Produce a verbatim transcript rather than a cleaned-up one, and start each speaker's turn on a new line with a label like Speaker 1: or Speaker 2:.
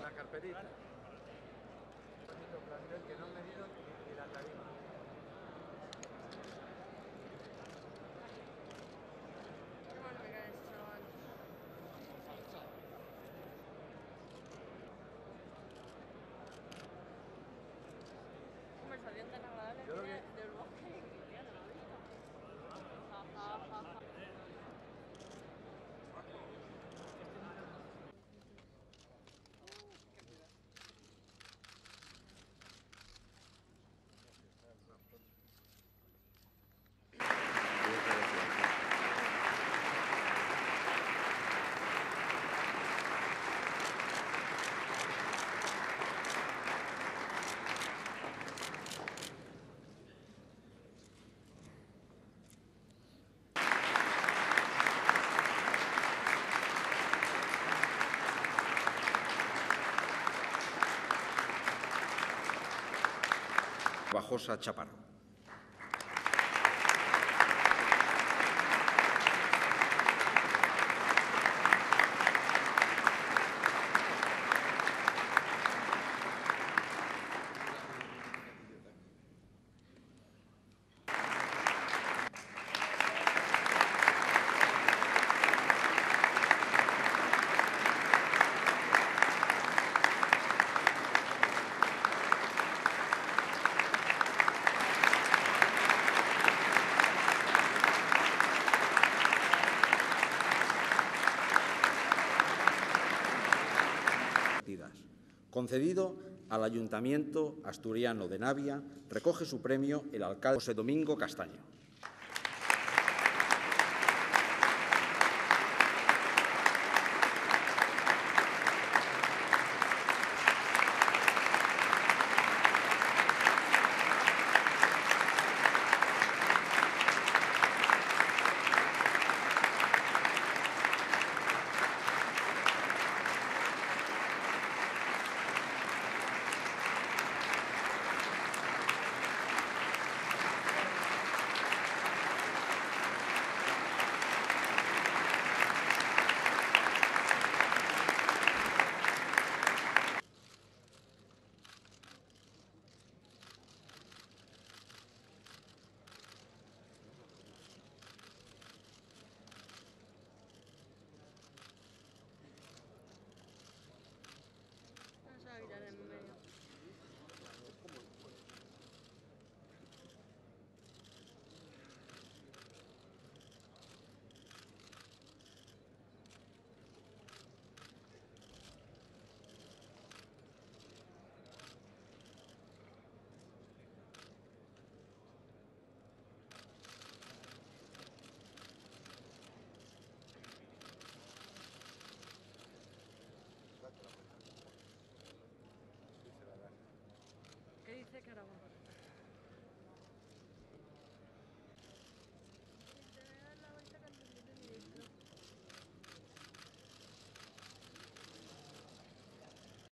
Speaker 1: la carpetita. Bonito plantel que no han medido ni la tarima.
Speaker 2: Qué mal me cae ese chaval. Conversación tan agradable
Speaker 1: Yo creo
Speaker 2: tiene
Speaker 1: que-
Speaker 2: del bosque y Cristiano, ¿lo has visto? Ja, ja, ja, ja.
Speaker 3: Bajosa Chaparro. Concedido al Ayuntamiento Asturiano de Navia, recoge su premio el alcalde José Domingo Castaño.
Speaker 2: No se va a quitar en medio. ¿Qué dice Carabobo?